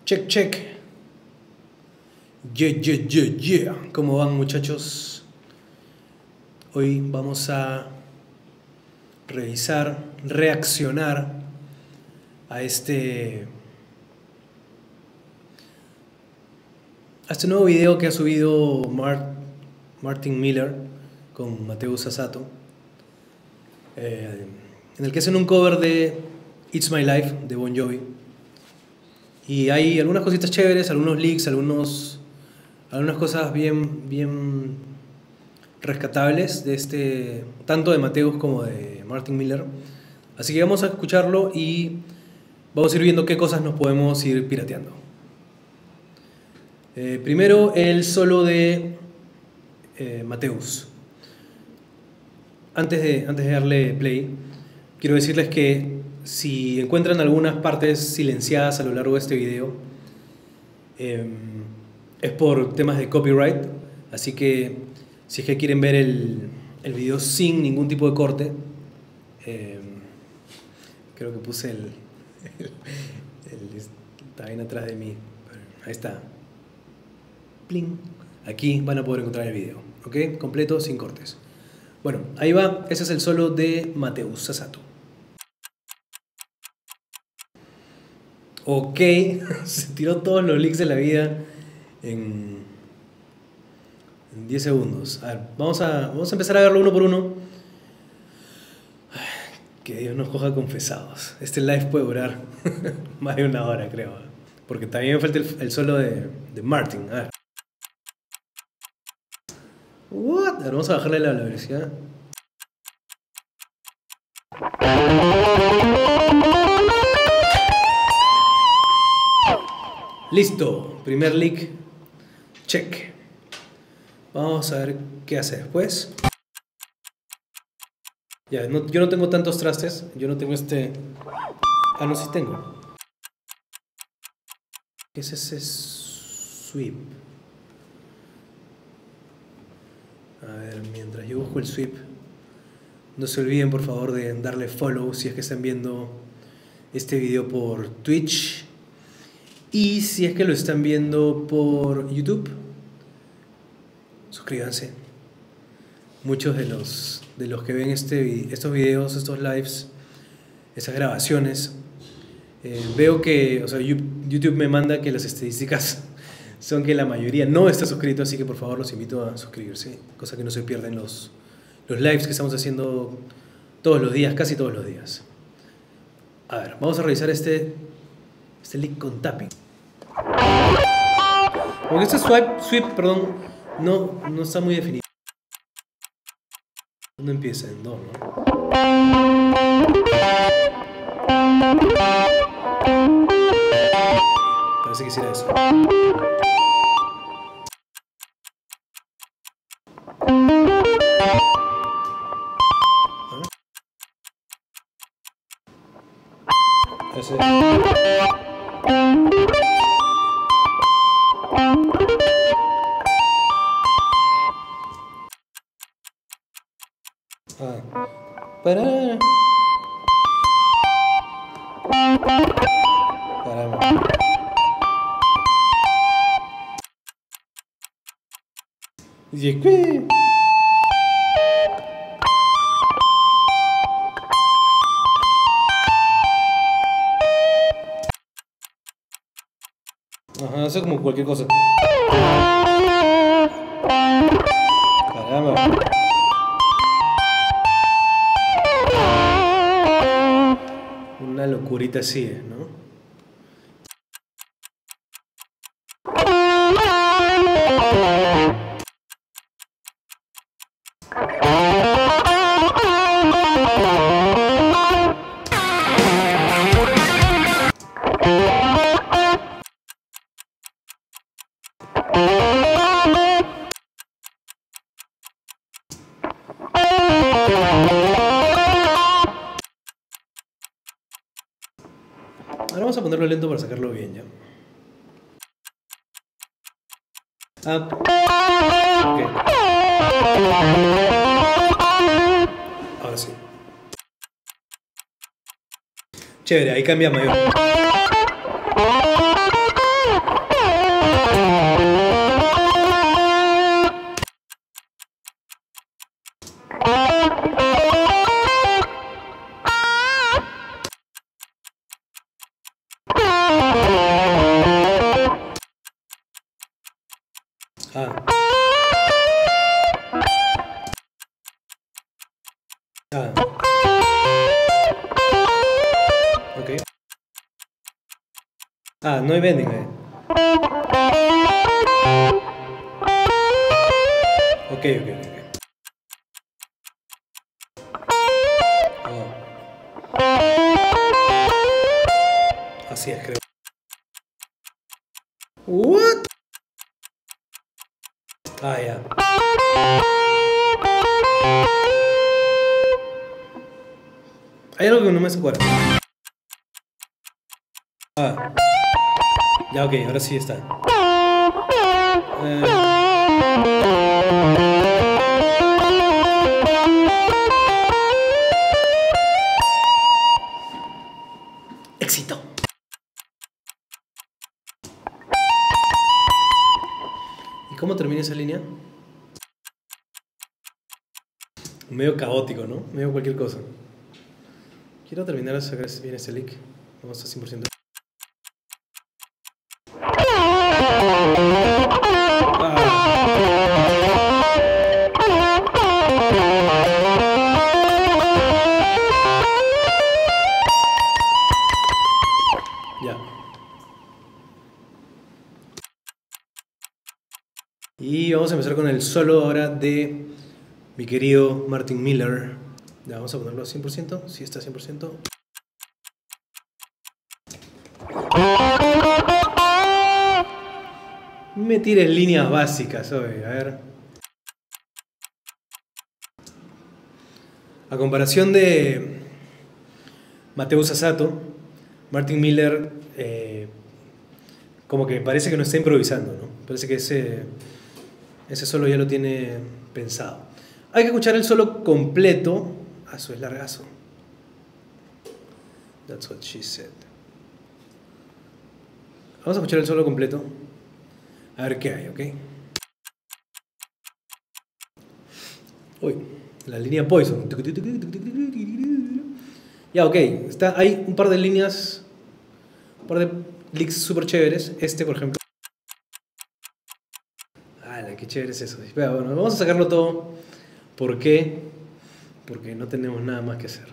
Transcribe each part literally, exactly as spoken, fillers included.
Check, check. Yeah, yeah, yeah, yeah. ¿Cómo van, muchachos? Hoy vamos a revisar, reaccionar a este a este nuevo video que ha subido Mar Martin Miller con Mateus Asato, eh, en el que hacen un cover de It's My Life de Bon Jovi. Y hay algunas cositas chéveres, algunos leaks, algunos, algunas cosas bien, bien rescatables de este, tanto de Mateus como de Martin Miller. Así que vamos a escucharlo y vamos a ir viendo qué cosas nos podemos ir pirateando. Eh, primero el solo de eh, Mateus. Antes de, antes de darle play, quiero decirles que si encuentran algunas partes silenciadas a lo largo de este video, eh, es por temas de copyright. Así que si es que quieren ver el, el video sin ningún tipo de corte, eh, creo que puse el, el, el está bien atrás de mí, ahí está, pling. Aquí van a poder encontrar el video, ¿ok? Completo, sin cortes. Bueno, ahí va, ese es el solo de Mateus Asato. Ok, se tiró todos los leaks de la vida en, en diez segundos. A ver, vamos a, vamos a empezar a verlo uno por uno. Que Dios nos coja confesados. Este live puede durar más de una hora, creo. Porque también me falta el, el solo de, de Martin. A ver. What? A ver, vamos a bajarle la, la velocidad. Listo, primer leak, check. Vamos a ver qué hace después. Ya, no, yo no tengo tantos trastes, yo no tengo este... Ah, no, sí tengo. ¿Qué es ese sweep? A ver, mientras yo busco el sweep, no se olviden por favor de darle follow si es que están viendo este video por Twitch. Y si es que lo están viendo por YouTube, suscríbanse. Muchos de los, de los que ven este, estos videos, estos lives, estas grabaciones, eh, veo que, o sea, YouTube me manda que las estadísticas son que la mayoría no está suscrito, así que por favor los invito a suscribirse, cosa que no se pierden los, los lives que estamos haciendo todos los días, casi todos los días. A ver, vamos a revisar este, este leak con tapping. Porque este swipe, sweep, perdón, no, no está muy definido. ¿Dónde empieza? En do, ¿no? Parece que hiciera eso. Ese. Ah. Para. Caramba. ¿Y qué? Ajá, eso es como cualquier cosa. Caramba. Una locurita así, ¿no? Ahora vamos a ponerlo lento para sacarlo bien, ¿ya? Ah, ok. Ahora sí. Chévere, ahí cambia mayor. Ah. Ok. Ah, no hay bending, eh. Ok, ok, ok. Oh. Así es, creo. What? Ah, ya. Hay algo que no me acuerdo. Ah. Ya, ok, ahora sí está. Eh. Éxito. ¿Y cómo termina esa línea? Medio caótico, ¿no? Medio cualquier cosa. Quiero terminar de sacar bien este leak. Vamos a cien por ciento. Ya. Y vamos a empezar con el solo ahora de mi querido Martin Miller. Ya, vamos a ponerlo a cien por ciento. Sí está a cien por ciento. Me tires líneas básicas, oye, a ver. A comparación de Mateo Sasato, Martin Miller eh, como que parece que no está improvisando, ¿no? Parece que ese, ese solo ya lo tiene pensado. Hay que escuchar el solo completo. Ah, eso es largazo. That's what she said. Vamos a escuchar el solo completo. A ver qué hay, ¿ok? Uy, la línea Poison. Ya, ok. Está, hay un par de líneas, un par de licks súper chéveres. Este, por ejemplo. Ah, qué chévere es eso. Espera, bueno, vamos a sacarlo todo. ¿Por qué? Porque no tenemos nada más que hacer.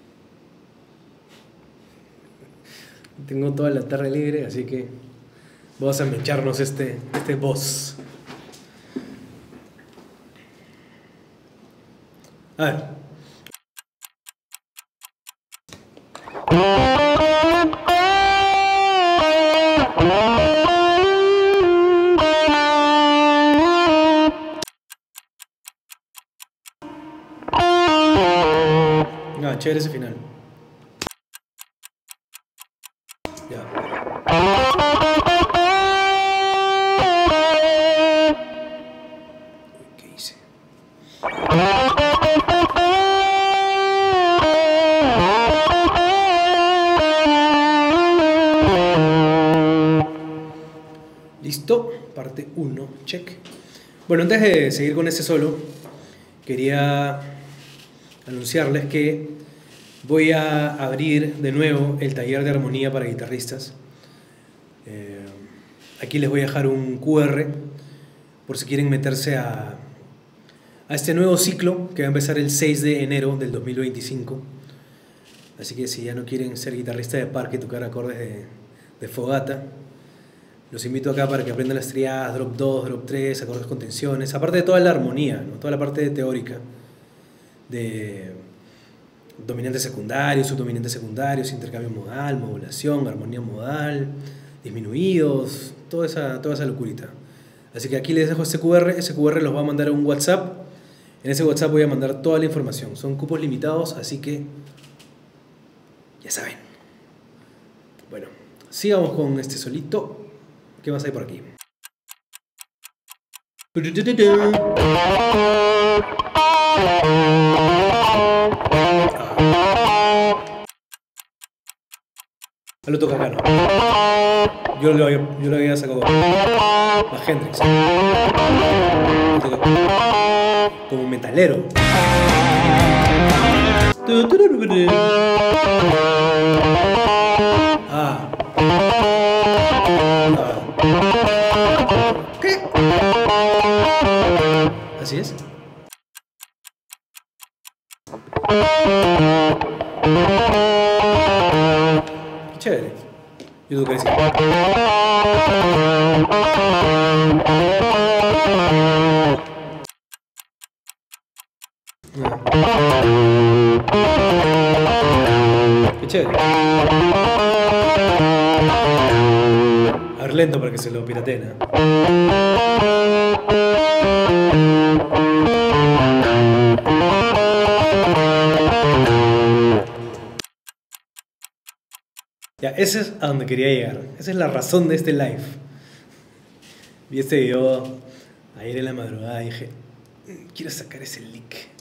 Tengo toda la tarde libre, así que vamos a mecharnos este, este boss. A ver. Ah, chévere ese final. Ya. ¿Qué hice? Listo, parte uno, check. Bueno, antes de seguir con este solo, quería anunciarles que voy a abrir de nuevo el taller de armonía para guitarristas. Eh, aquí les voy a dejar un cu erre por si quieren meterse a, a este nuevo ciclo que va a empezar el seis de enero del dos mil veinticinco. Así que si ya no quieren ser guitarrista de parque y tocar acordes de, de fogata, los invito acá para que aprendan las triadas, drop dos, drop tres, acordes con tensiones, aparte de toda la armonía, ¿no? Toda la parte teórica de dominantes secundarios, subdominantes secundarios, intercambio modal, modulación, armonía modal, disminuidos, toda esa, toda esa locurita. Así que aquí les dejo este cu erre, ese cu erre los va a mandar a un WhatsApp. En ese WhatsApp voy a mandar toda la información. Son cupos limitados, así que ya saben. Bueno, sigamos con este solito. ¿Qué más hay por aquí? Ah, lo toca acá, ¿no? Yo lo, había, yo lo había sacado más Hendrix. Como un metalero. Ah. ¿Qué? Así es. Qué chévere. YouTube que decía. Qué chévere. A ver, lento para que se lo pirateen, ¿eh? Ya, ese es a donde quería llegar. Esa es la razón de este live. Vi este video ayer en la madrugada y dije, quiero sacar ese leak.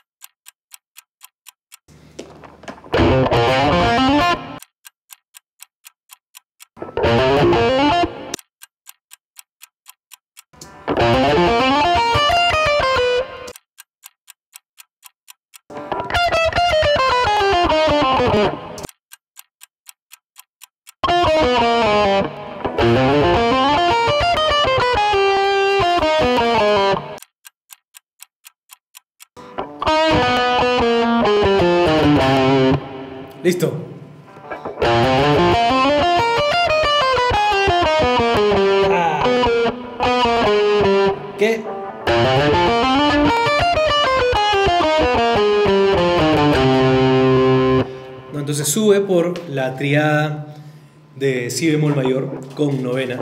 Listo. Ah. ¿Qué? No, entonces sube por la triada de si bemol mayor con novena.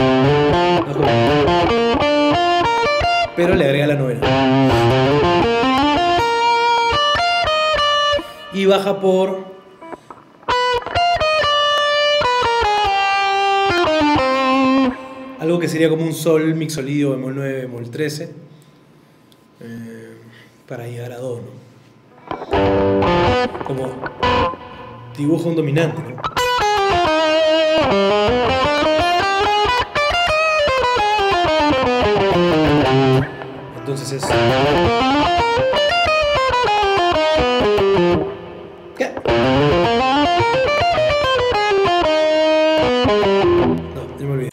Pero le agrega la novena. Y baja por algo que sería como un sol mixolidio bemol nueve, bemol trece, eh, para llegar a do, ¿no? Como dibujo un dominante, ¿no? Entonces es... ¿Qué? No, ya me olvidé.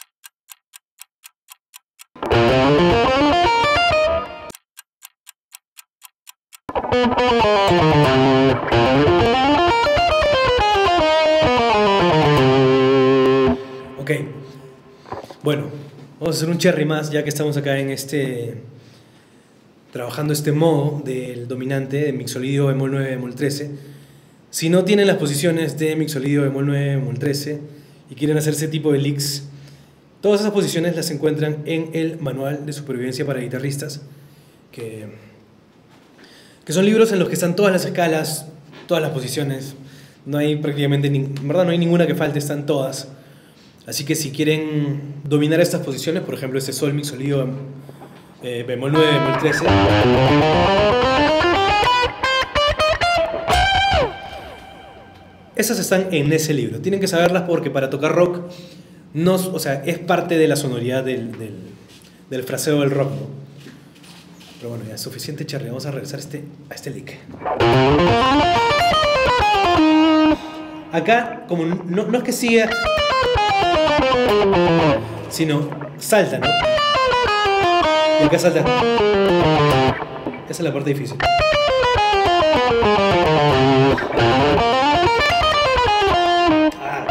Ok, bueno, vamos a hacer un cherry más ya que estamos acá en este, trabajando este modo del dominante de mixolidio bemol nueve, bemol trece. Si no tienen las posiciones de mixolidio bemol nueve, bemol trece y quieren hacer ese tipo de licks, todas esas posiciones las encuentran en el manual de supervivencia para guitarristas, que, que son libros en los que están todas las escalas, todas las posiciones. No hay prácticamente, en verdad no hay ninguna que falte, están todas. Así que si quieren dominar estas posiciones, por ejemplo este sol mixolidio eh, bemol nueve, bemol trece, esas están en ese libro. Tienen que saberlas porque para tocar rock no, o sea, es parte de la sonoridad del, del, del fraseo del rock, ¿no? Pero bueno, ya es suficiente charla. Vamos a regresar este, a este lick. Acá, como no, no es que siga, sino salta, ¿no? Y acá salta. Esa es la parte difícil. Ah.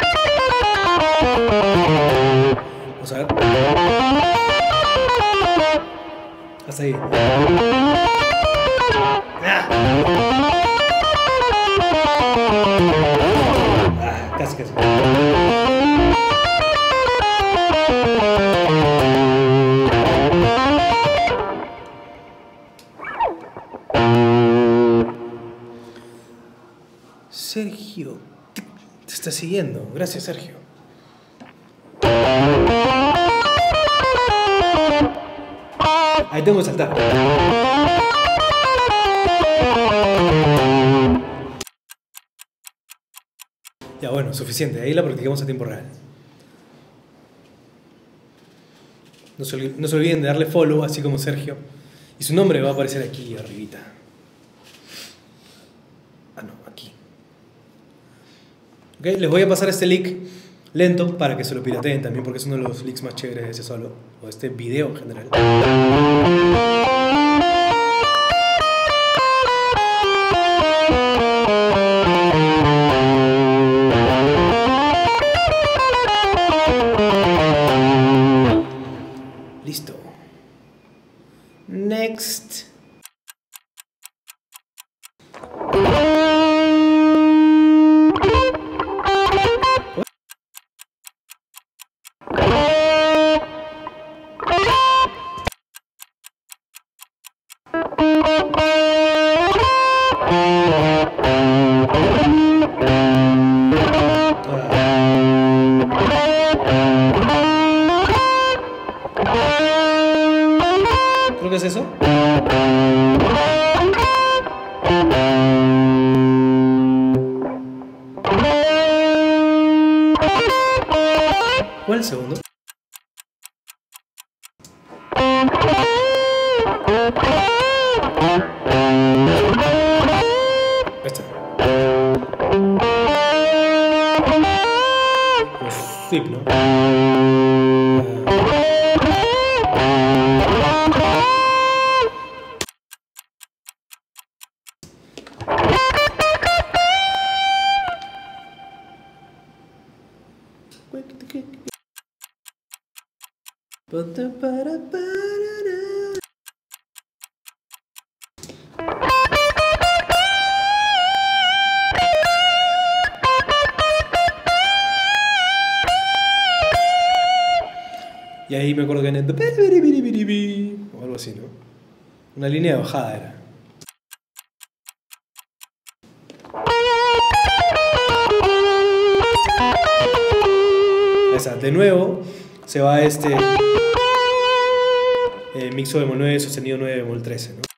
Vamos a ver. Hasta ahí. Ah. Ah, casi, casi. Sergio, te, te está siguiendo. Gracias, Sergio. Ahí tengo que saltar. Ya, bueno, suficiente. Ahí la practicamos a tiempo real. No se, no se olviden de darle follow, así como Sergio. Y su nombre va a aparecer aquí arribita. Ah, no, aquí. Ok, les voy a pasar este leak lento para que se lo pirateen también, porque es uno de los leaks más chéveres de ese solo, o de este video en general. ¿Cuál es el segundo? Este. Pues sí, ¿no? Y ahí me acuerdo que en el... o algo así, ¿no? Una línea de bajada era. Esa, de nuevo se va a este eh, mixo bemol nueve sostenido nueve bemol trece, ¿no?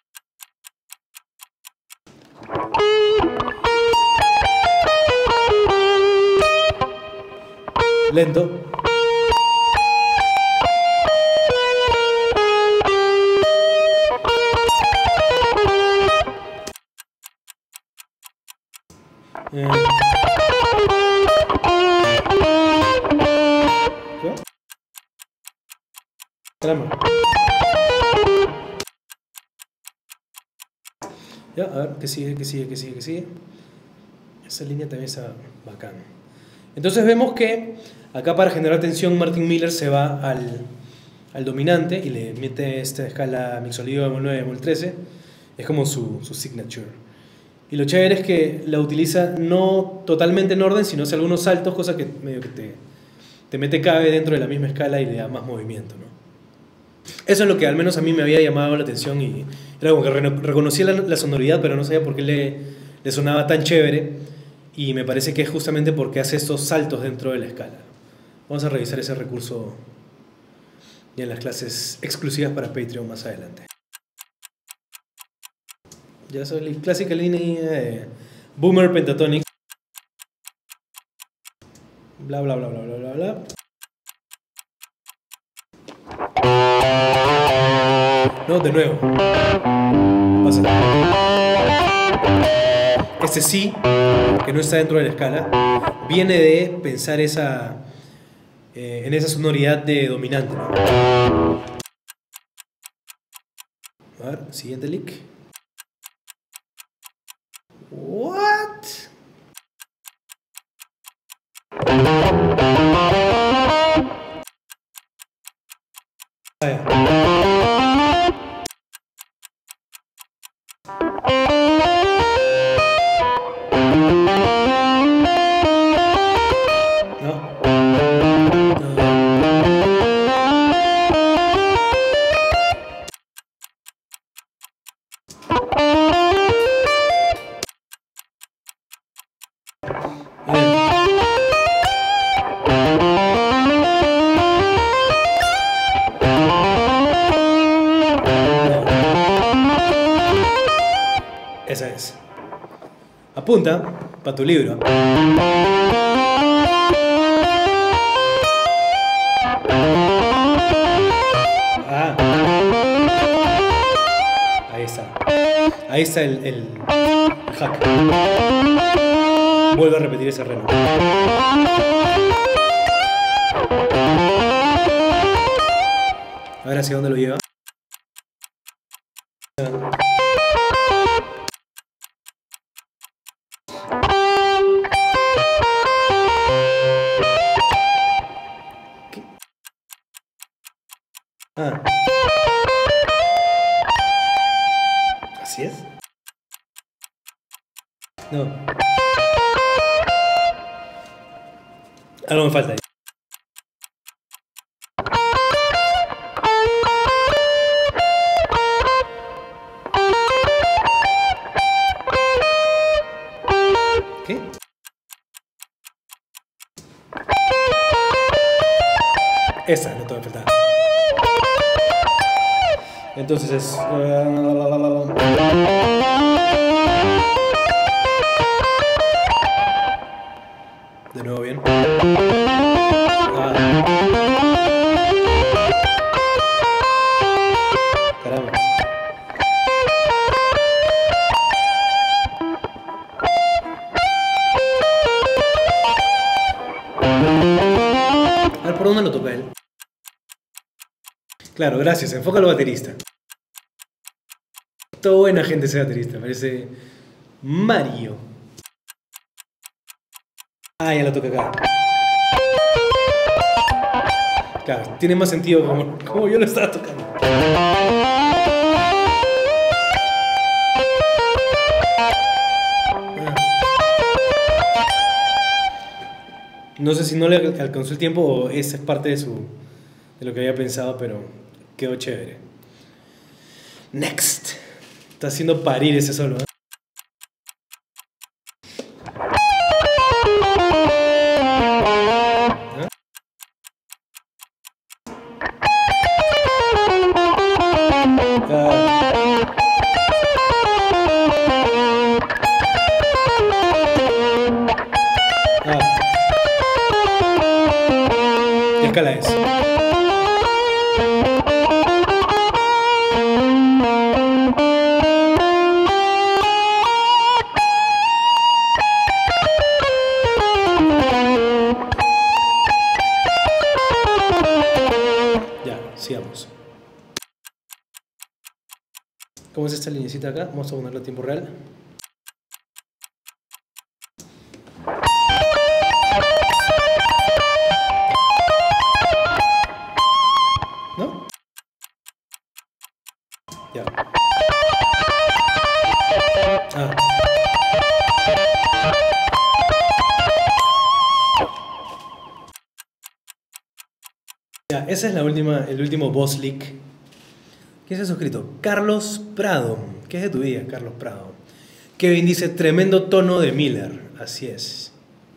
Lento. Eh. ¿Qué? Caramba. Ya, a ver, que sigue, que sigue, que sigue, que sigue. Esa línea también está bacán. Entonces vemos que acá para generar tensión Martin Miller se va al, al dominante y le mete esta escala mixolidio bemol nueve bemol trece. Es como su, su signature. Y lo chévere es que la utiliza no totalmente en orden, sino hace algunos saltos, cosa que medio que te, te mete cabe dentro de la misma escala y le da más movimiento, ¿no? Eso es lo que al menos a mí me había llamado la atención y era como que re reconocía la, la sonoridad, pero no sabía por qué le, le sonaba tan chévere, y me parece que es justamente porque hace estos saltos dentro de la escala. Vamos a revisar ese recurso ya en las clases exclusivas para Patreon más adelante. Ya soy la clásica línea de Boomer Pentatonic. Bla bla bla bla bla bla bla. No, de nuevo. Pasa. Este sí, que no está dentro de la escala, viene de pensar esa, eh, en esa sonoridad de dominante, ¿no? A ver, siguiente lick. What? Vaya. Esa es. Apunta para tu libro. Ah. Ahí está. Ahí está el, el hack. Vuelvo a repetir ese reloj. A ver hacia dónde lo lleva. Ah. ¿Así es? No. Algo me falta ahí. ¿Qué? Esa no te va a faltar. Entonces es... De nuevo bien. Ah. Caramba. A ver, ¿por dónde lo toca él? Claro, gracias. Enfoca al baterista. Todo buena gente ese baterista. Parece Mario. Ah, ya lo toca acá. Claro, tiene más sentido como, como yo lo estaba tocando. No sé si no le alcanzó el tiempo o esa es parte de su de lo que había pensado, pero quedó chévere. Next. Está haciendo parir ese solo, ¿eh? ¿Ah? Ah. ¿Qué escala es? Sigamos. ¿Cómo es esta linecita acá? Vamos a ponerlo a tiempo real. ¿No? Ya. Ah. Ya, esa es la última, el último boss leak. ¿Quién se ha suscrito? Carlos Prado. ¿Qué es de tu día, Carlos Prado? Kevin dice, tremendo tono de Miller. Así es.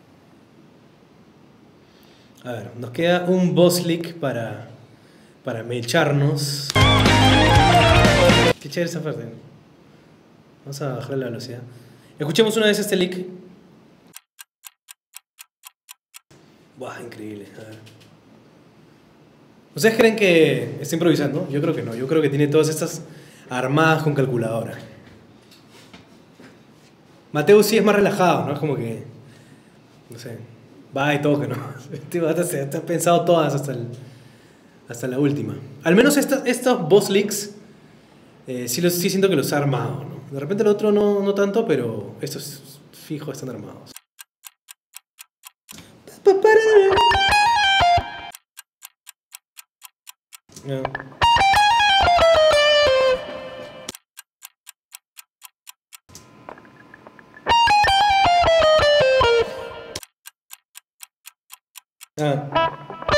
A ver, nos queda un boss leak para, para mecharnos. Qué chévere esa parte. Vamos a bajar la velocidad. Escuchemos una vez este leak. Buah, increíble. A ver. ¿Ustedes creen que está improvisando? Yo creo que no. Yo creo que tiene todas estas armadas con calculadora. Mateo sí es más relajado, ¿no? Es como que... No sé. Va y toca, ¿no? Este vato se ha pensado todas hasta, el, hasta la última. Al menos esta, estos boss leaks eh, sí, los, sí siento que los ha armado, ¿no? De repente el otro no, no tanto, pero estos fijos están armados. No. Ah.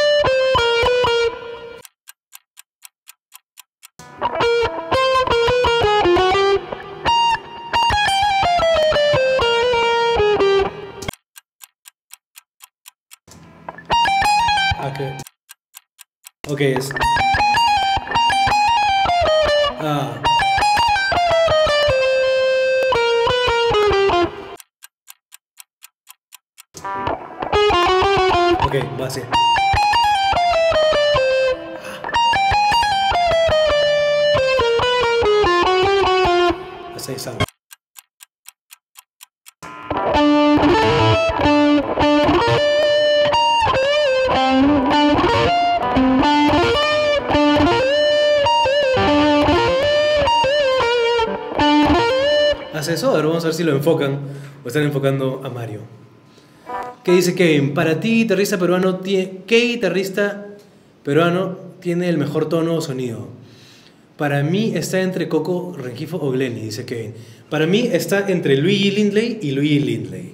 Okay. Ok, es. Ah. Ok, va así. Así es. Hace eso, ahora vamos a ver si lo enfocan o están enfocando a Mario. ¿Qué dice Kevin? Para ti, guitarrista peruano, ¿qué guitarrista peruano tiene el mejor tono o sonido? Para mí está entre Coco, Rengifo o Glenny, dice Kevin. Para mí está entre Luigi Lindley y Luigi Lindley.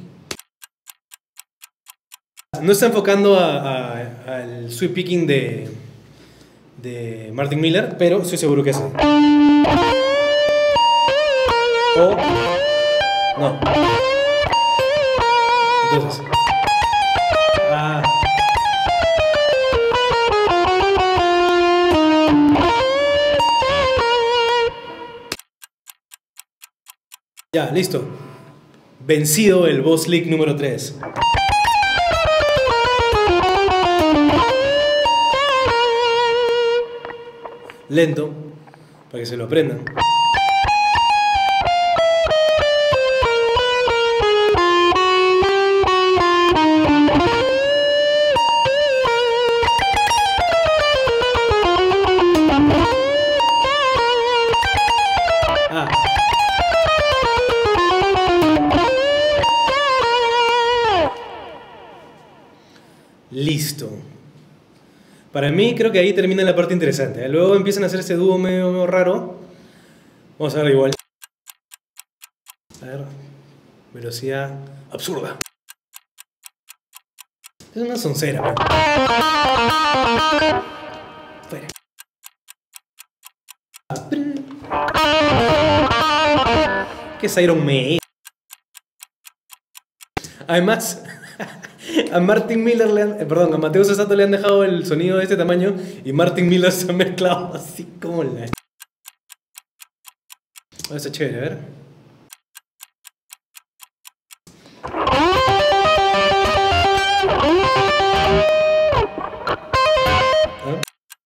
No está enfocando a, a, al sweep picking de, de Martin Miller, pero estoy seguro que sí. O no. Entonces. Ah. Ya, listo. Vencido el Boss League número tres. Lento, para que se lo aprendan. Ah. Listo. Para mí creo que ahí termina la parte interesante, ¿eh? Luego empiezan a hacer ese dúo medio, medio raro. Vamos a ver igual. A ver. Velocidad absurda. Es una soncera, ¿no? Fuera. ¿Qué es Iron Man? Además, a Martin Miller le han, eh, perdón, a Mateo Cesato le han dejado el sonido de este tamaño y Martin Miller se ha mezclado así como la... Oh, está chévere, a ver. ¿Ah?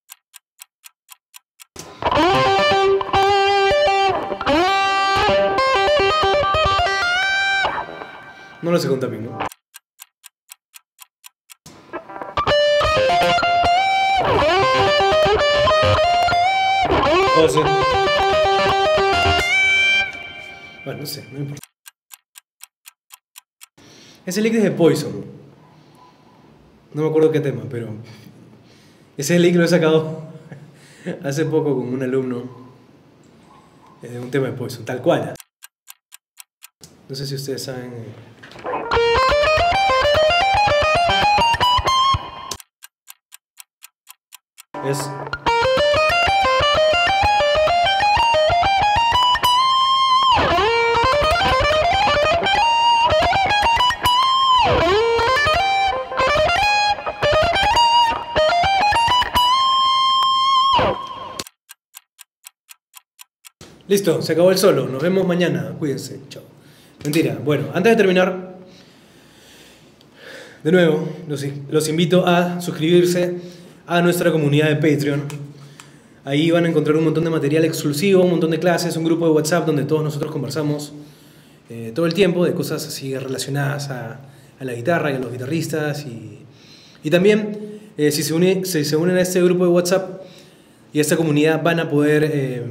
No lo sé con tapping, ¿no? Oh, sí. Bueno, no sé, no importa. Ese lick es de Poison. No me acuerdo qué tema, pero... Ese lick lo he sacado hace poco con un alumno de un tema de Poison, tal cual. No sé si ustedes saben... Es... Listo, se acabó el solo. Nos vemos mañana. Cuídense. Chao. Mentira. Bueno, antes de terminar, de nuevo, los, los invito a suscribirse a nuestra comunidad de Patreon. Ahí van a encontrar un montón de material exclusivo, un montón de clases, un grupo de WhatsApp donde todos nosotros conversamos eh, todo el tiempo de cosas así relacionadas a, a la guitarra y a los guitarristas. Y, y también, eh, si, se une, si se unen a este grupo de WhatsApp y a esta comunidad, van a poder... Eh,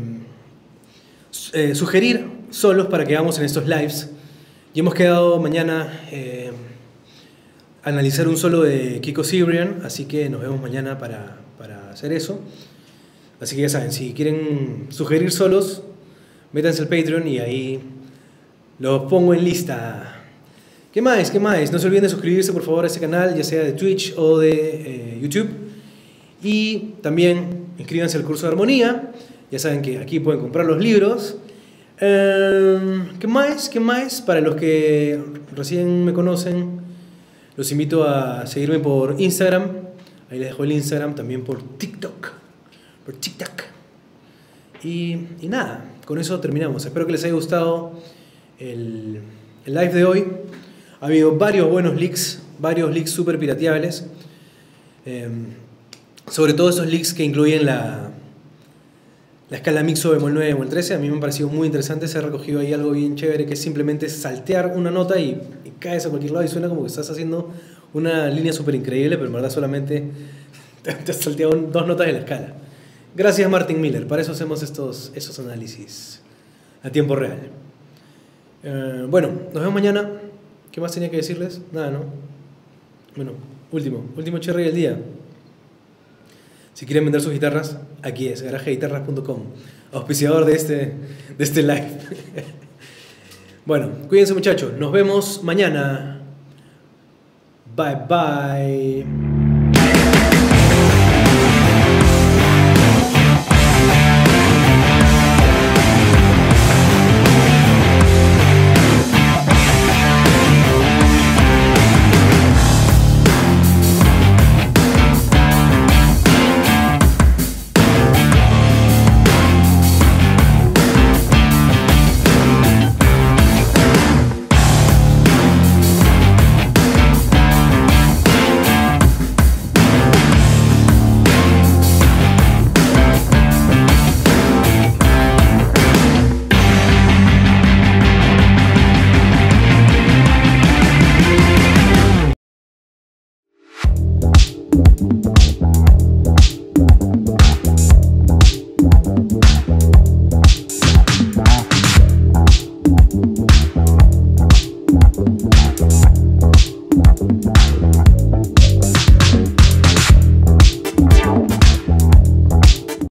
Eh, sugerir solos para que hagamos en estos lives. Y hemos quedado mañana eh, analizar un solo de Kiko Cibrian, así que nos vemos mañana para, para hacer eso. Así que ya saben, si quieren sugerir solos, métanse al Patreon y ahí los pongo en lista. ¿Qué más? ¿Qué más? No se olviden de suscribirse por favor a este canal, ya sea de Twitch o de eh, YouTube. Y también inscríbanse al curso de armonía. Ya saben que aquí pueden comprar los libros. Eh, ¿Qué más? ¿Qué más? Para los que recién me conocen, los invito a seguirme por Instagram. Ahí les dejo el Instagram, también por TikTok. Por TikTok. Y, y nada, con eso terminamos. Espero que les haya gustado el, el live de hoy. Ha habido varios buenos leaks, varios leaks súper pirateables. Eh, sobre todo esos leaks que incluyen la... La escala mixo bemol nueve, bemol trece, a mí me ha parecido muy interesante. Se ha recogido ahí algo bien chévere que es simplemente saltear una nota y, y caes a cualquier lado y suena como que estás haciendo una línea súper increíble, pero en verdad solamente te, te has salteado dos notas de la escala. Gracias Martin Miller, para eso hacemos estos, estos análisis a tiempo real. Eh, bueno, nos vemos mañana. ¿Qué más tenía que decirles? Nada, ¿no? Bueno, último, último cherry del día. Si quieren vender sus guitarras, aquí es, garaje guitarras punto com, auspiciador de este, de este live. Bueno, cuídense muchachos, nos vemos mañana. Bye bye. Bye.